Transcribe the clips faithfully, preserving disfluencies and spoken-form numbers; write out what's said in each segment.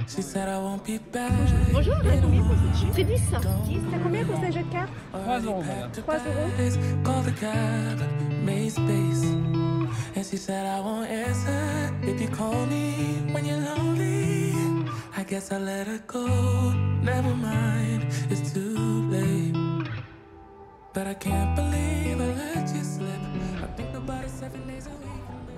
She said I won't be back. Bonjour, t'as combien pour cette jupe? C'est dix. dix, t'as combien pour ce jeu de cartes? trois euros, madame. trois euros. Call the cab, made space. And she said I won't answer if you call me when you're lonely. I guess I let her go. Never mind, it's too late. But I can't believe I let you slip. I think about it seven days a week.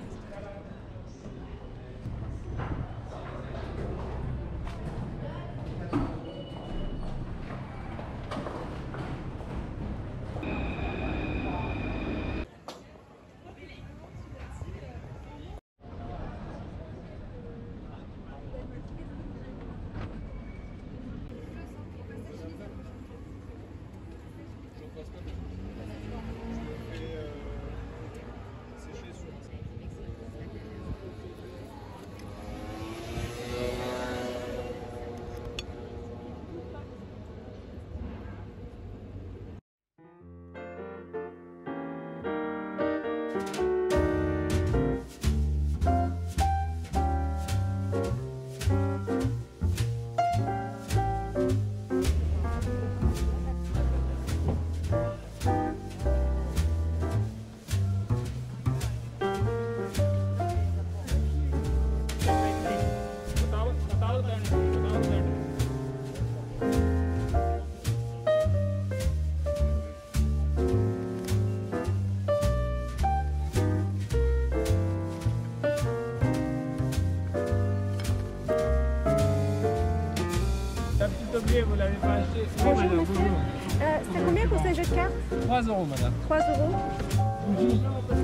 Vous l'avez pas acheté? Bonjour, madame, monsieur. Bonjour. Euh, C'était combien pour ce jeu de cartes? trois euros, madame. trois euros. Oui.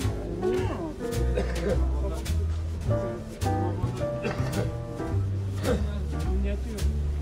Miniature.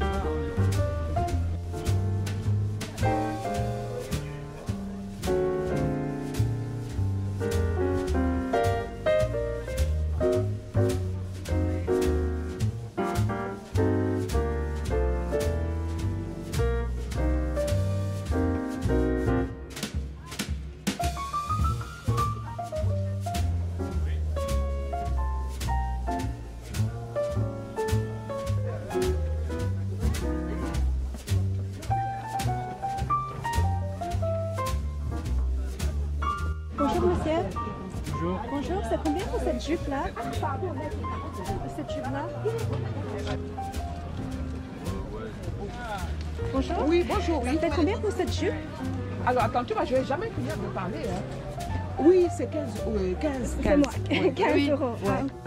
Bonjour, monsieur. Bonjour. Bonjour, c'est combien pour cette jupe-là? Cette jupe-là? Bonjour. Oui, bonjour, oui. C'était combien pour cette jupe? Alors, attends, tu vois, je vais jamais finir de parler. Hein. Oui, c'est quinze, euh, quinze, C'est quinze. moi, Oui. quinze Oui. euros. Ouais. Ah.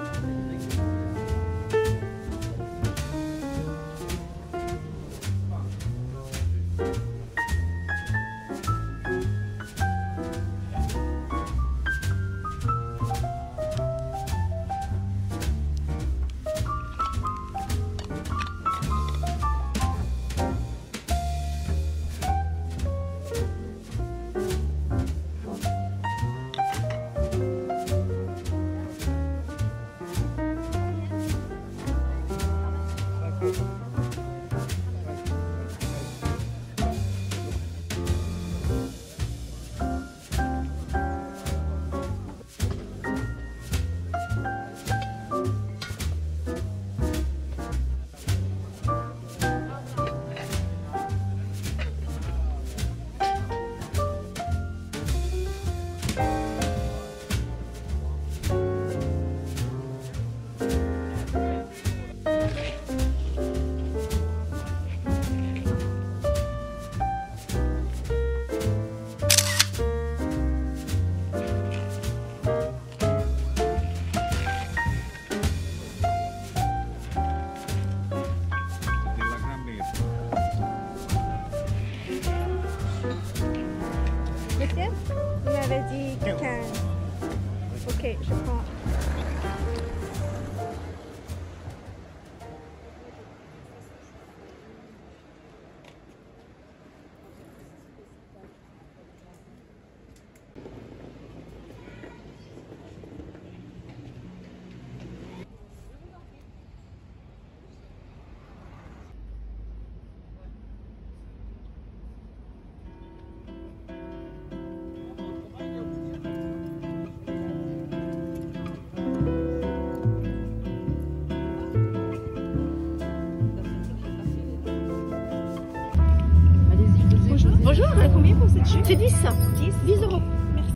Euh, Combien pour cette jupe? C'est dix. dix. dix euros. Merci.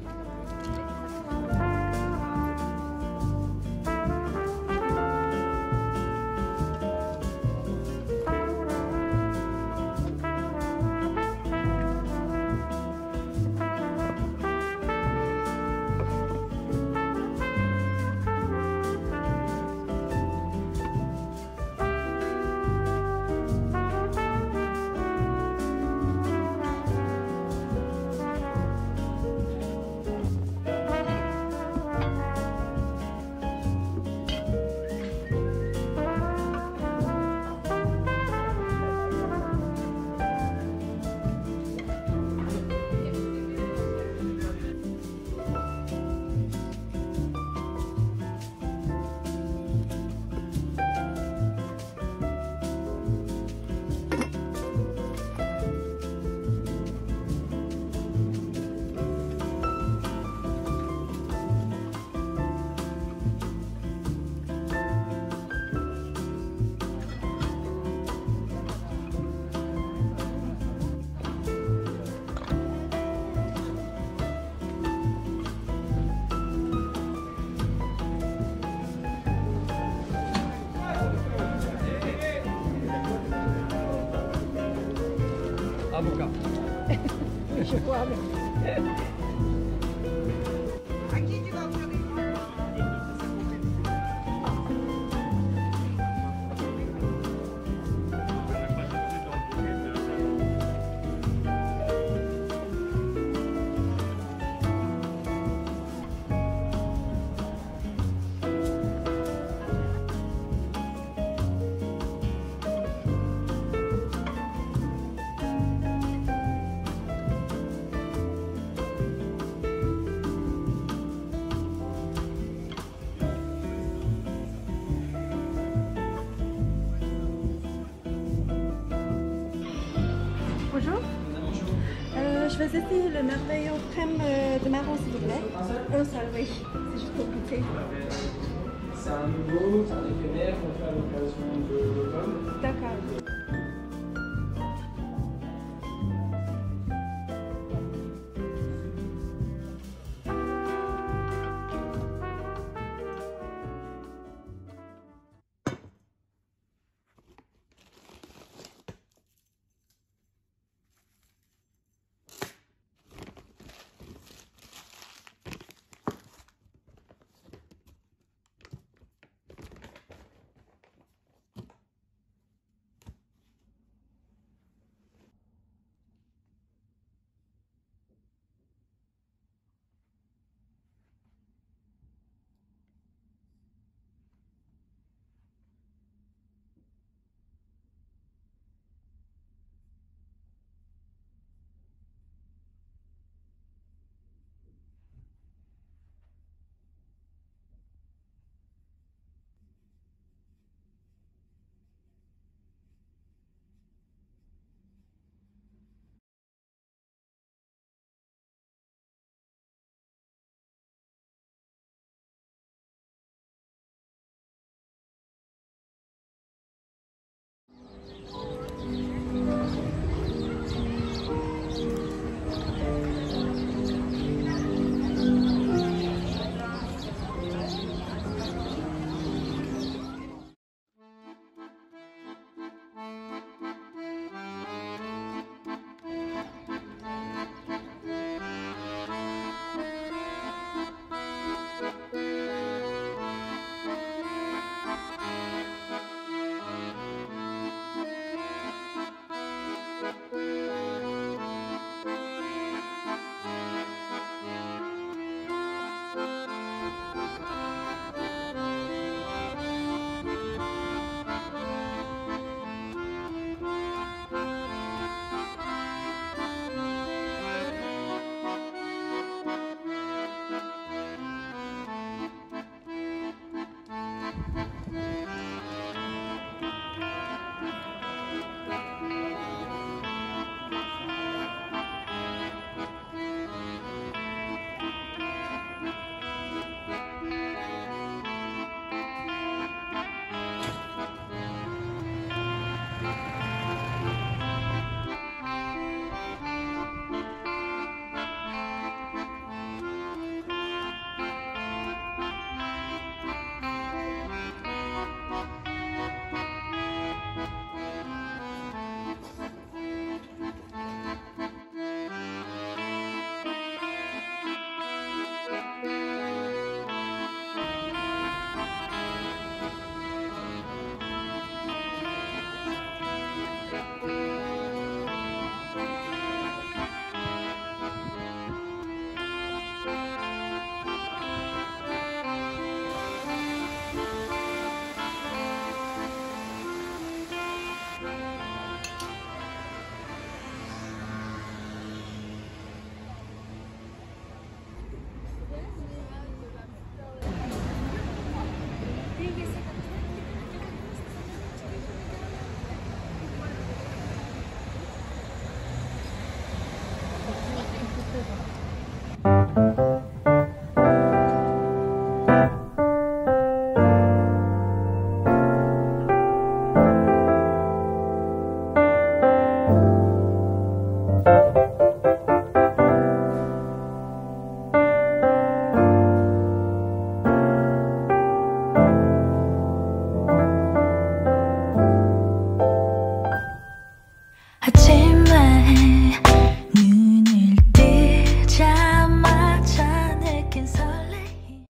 Avocat. Je crois. Bonjour. Euh, je vais essayer le merveilleux crème euh, de marron, s'il vous plaît. Un seul, oui. C'est juste pour goûter. C'est un nouveau, c'est un éphémère qu'on fait à l'occasion de l'automne. D'accord.